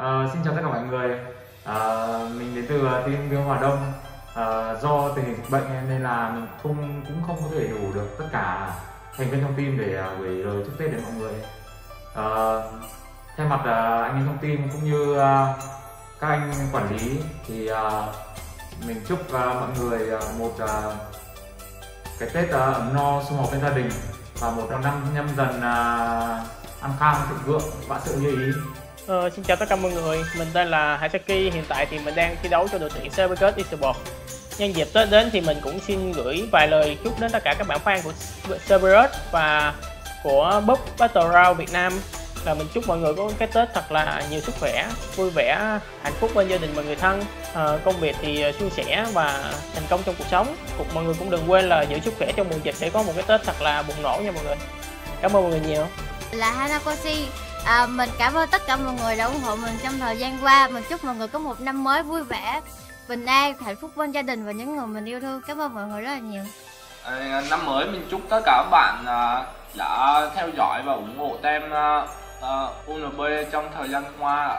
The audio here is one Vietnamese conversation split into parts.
Xin chào tất cả mọi người. Mình đến từ team Bill Hòa Đông. Do tình hình dịch bệnh nên là mình cũng không có thể đủ được tất cả thành viên trong team để gửi lời chúc Tết đến mọi người. Thay mặt anh em trong team cũng như các anh quản lý thì mình chúc mọi người một cái Tết ấm no sum họp bên gia đình và một năm nhâm dần an khang thịnh vượng, vạn sự như ý. Xin chào tất cả mọi người, mình tên là Haisaki. Hiện tại thì mình đang thi đấu cho đội tuyển Cerberus Esports. Nhân dịp Tết đến thì mình cũng xin gửi vài lời chúc đến tất cả các bạn fan của Cerberus và của Bub Battle Round Việt Nam. Là mình chúc mọi người có cái Tết thật là nhiều sức khỏe, vui vẻ, hạnh phúc bên gia đình và người thân. Công việc thì suôn sẻ và thành công trong cuộc sống. Mọi người cũng đừng quên là giữ sức khỏe trong mùa dịch để có một cái Tết thật là bùng nổ nha mọi người. Cảm ơn mọi người nhiều. Là Hanakoshi. Mình cảm ơn tất cả mọi người đã ủng hộ mình trong thời gian qua. Mình chúc mọi người có một năm mới vui vẻ, bình an, hạnh phúc bên gia đình và những người mình yêu thương. Cảm ơn mọi người rất là nhiều. Năm mới mình chúc tất cả các bạn đã theo dõi và ủng hộ team UNB trong thời gian qua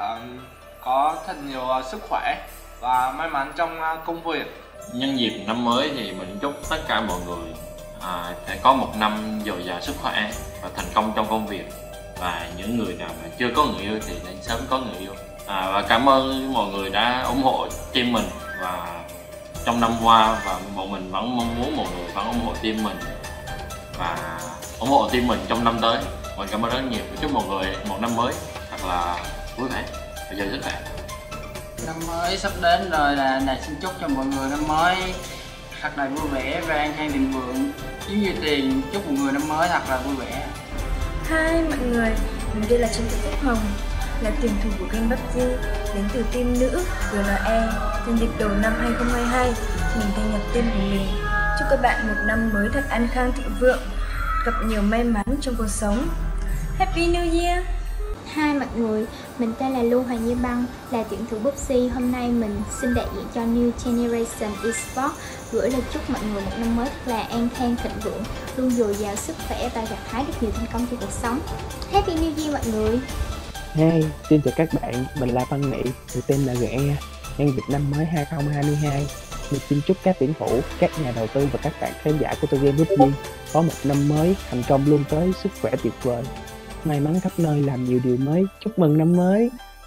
có thật nhiều sức khỏe và may mắn trong công việc. Nhân dịp năm mới thì mình chúc tất cả mọi người sẽ có một năm dồi dào sức khỏe và thành công trong công việc, và những người nào mà chưa có người yêu thì nên sớm có người yêu. Và cảm ơn mọi người đã ủng hộ team mình và trong năm qua, và bọn mình vẫn mong muốn mọi người vẫn ủng hộ team mình và ủng hộ team mình trong năm tới. Mình cảm ơn rất nhiều. Chúc mọi người một năm mới thật là vui vẻ và giàu sức khỏe. Năm mới sắp đến rồi là xin chúc cho mọi người năm mới thật là vui vẻ và an khang thịnh vượng, kiếm nhiều tiền. Chúc mọi người năm mới thật là vui vẻ. Hi mọi người, mình đây là Trần Thị Phúc Hồng, là tuyển thủ của game PUBG, đến từ team nữ GNE. Nhân dịp đầu năm 2022, mình thay nhập team của mình. Chúc các bạn một năm mới thật an khang thịnh vượng, gặp nhiều may mắn trong cuộc sống. Happy New Year! Hi mọi người, mình tên là Lưu Hoàng Như Băng, là tuyển thủ PUBG. Hôm nay mình xin đại diện cho New Generation Esports gửi lời chúc mọi người một năm mới thật là an khang thịnh vượng, luôn dồi dào sức khỏe và gặt hái được nhiều thành công trong cuộc sống. Happy New Year mọi người! Hey, xin chào các bạn, mình là Văn Mỹ, người tên là GE. Nhân dịp năm mới 2022, mình xin chúc các tuyển thủ, các nhà đầu tư và các bạn khán giả của tựa game PUBG có một năm mới thành công luôn tới, sức khỏe tuyệt vời, may mắn khắp nơi, làm nhiều điều mới. Chúc mừng năm mới.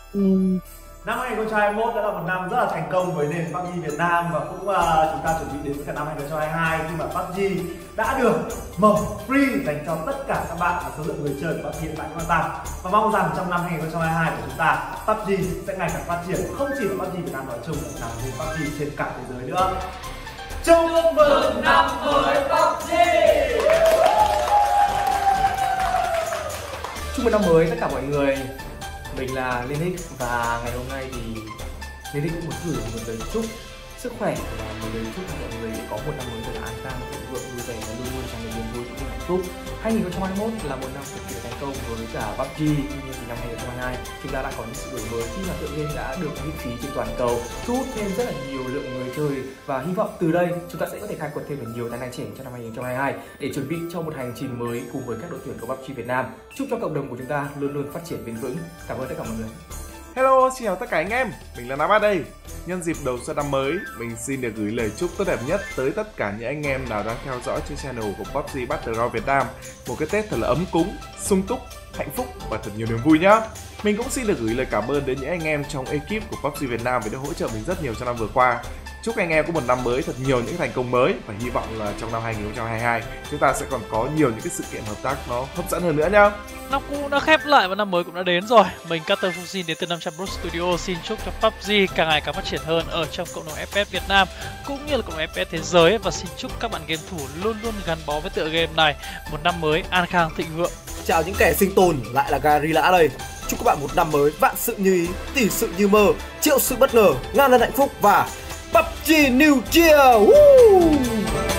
Năm 2021 đã là một năm rất là thành công với nền PUBG Việt Nam, và cũng chúng ta chuẩn bị đến với cả năm 2022 khi mà PUBG đã được mở free dành cho tất cả các bạn, và số lượng người chơi của PUBG hiện tại cũng tăng. Và mong rằng trong năm 2022 của chúng ta, PUBG sẽ ngày càng phát triển, không chỉ là PUBG Việt Nam nói chung mà là PUBG trên cả thế giới nữa. Chúc mừng năm mới PUBG! Chúc mừng năm mới tất cả mọi người. Mình là Linux và ngày hôm nay thì Linux cũng muốn gửi một lời chúc sức khỏe và một lời chúc cho mọi người có một năm mới thật là an khang, thịnh vượng, vui vẻ và luôn luôn tràn đầy niềm vui cũng hạnh phúc. 2021 là một năm cực kỳ thành công với cả PUBG. Tuy nhiên thì năm 2022 chúng ta đã có những sự đổi mới khi mà tựa game đã được miễn phí trên toàn cầu, thu hút thêm rất là nhiều lượng người chơi, và hy vọng từ đây chúng ta sẽ có thể khai quật thêm được nhiều tài năng trẻ cho năm 2022 để chuẩn bị cho một hành trình mới cùng với các đội tuyển của PUBG Việt Nam. Chúc cho cộng đồng của chúng ta luôn luôn phát triển bền vững. Cảm ơn tất cả mọi người. Hello, xin chào tất cả anh em, mình là Namat đây. Nhân dịp đầu xuân năm mới, mình xin được gửi lời chúc tốt đẹp nhất tới tất cả những anh em nào đang theo dõi trên channel của PUBG Battle Royale Việt Nam. Một cái Tết thật là ấm cúng, sung túc, hạnh phúc và thật nhiều niềm vui nhá. Mình cũng xin được gửi lời cảm ơn đến những anh em trong ekip của PUBG Việt Nam vì đã hỗ trợ mình rất nhiều trong năm vừa qua. Chúc anh em có một năm mới thật nhiều những thành công mới, và hy vọng là trong năm 2022 chúng ta sẽ còn có nhiều những cái sự kiện hợp tác nó hấp dẫn hơn nữa nhá. Năm cũ đã khép lại và năm mới cũng đã đến rồi. Mình Carter Fujin đến từ 500 Pro Studio xin chúc cho PUBG càng ngày càng phát triển hơn ở trong cộng đồng FPS Việt Nam cũng như là cộng đồng FPS thế giới, và xin chúc các bạn game thủ luôn luôn gắn bó với tựa game này một năm mới an khang thịnh vượng. Chào những kẻ sinh tồn, lại là Garilla đây. Chúc các bạn một năm mới vạn sự như ý, tỷ sự như mơ, triệu sự bất ngờ, ngàn lần hạnh phúc và PUBG New Year! Woo!